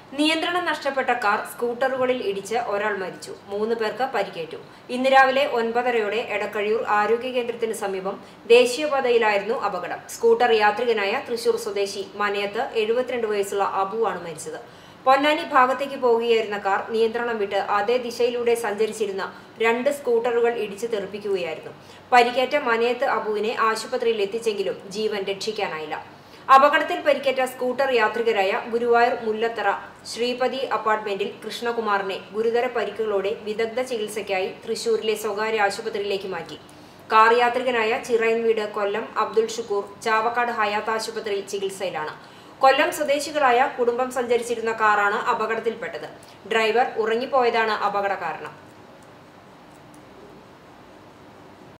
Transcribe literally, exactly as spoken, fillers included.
നിയന്ത്രണം നഷ്ടപ്പെട്ട കാർ സ്കൂട്ടറുകളിൽ ഇടിച്ച് ഒരാൾ മരിച്ചു. മൂന്ന് പേർക്ക് പരിക്കേറ്റു. ഇന്ന് രാവിലെ ഒൻപതരയോടെ എടക്കഴിയൂർ ആരോഗ്യ കേന്ദ്രത്തിന് സമീപം ദേശീയപാതയിലായിരുന്നു അപകടം. സ്കൂട്ടർ യാത്രികനായ തൃശൂർ സ്വദേശി മനയത എഴുപത്തിരണ്ട് വയസ്സുള്ള അബുവാണ് മരിച്ചത്. പൊന്നാനി ഭാഗത്തേക്ക് പോവുകയായിരുന്ന കാർ നിയന്ത്രണം വിട്ട് അതേ ദിശയിലൂടെ സഞ്ചരിച്ചിരുന്ന രണ്ട് സ്കൂട്ടറുകൾ ഇടിച്ചു തെറിപ്പിക്കുകയായിരുന്നു. പരിക്കേറ്റ മനയത്ത് അബുവിനെ ആശുപത്രിയിൽ എത്തിച്ചെങ്കിലും ജീവൻ രക്ഷിക്കാനായില്ല. അപകടത്തിൽ പരിക്കേറ്റ സ്കൂട്ടർ യാത്രികരായ ഗുരുവായൂർ മുല്ലത്തറ ശ്രീപതി അപ്പാർട്ട്മെന്റിൽ കൃഷ്ണകുമാറിനെ ഗുരുതര പരിക്കുകളോടെ വിദഗ്ധ ചികിത്സയ്ക്കായി തൃശൂരിലെ സ്വകാര്യ ആശുപത്രിയിലേക്ക് മാറ്റി. കാർ യാത്രികനായ ചിറയൻവീട് കൊല്ലം അബ്ദുൾ ഷുക്കൂർ ചാവക്കാട് ഹയാത്ത് ആശുപത്രിയിൽ ചികിത്സയിലാണ്. കൊല്ലം സ്വദേശികളായ കുടുംബം സഞ്ചരിച്ചിരുന്ന കാറാണ് അപകടത്തിൽപ്പെട്ടത്. ഡ്രൈവർ ഉറങ്ങിപ്പോയതാണ് അപകട കാരണം.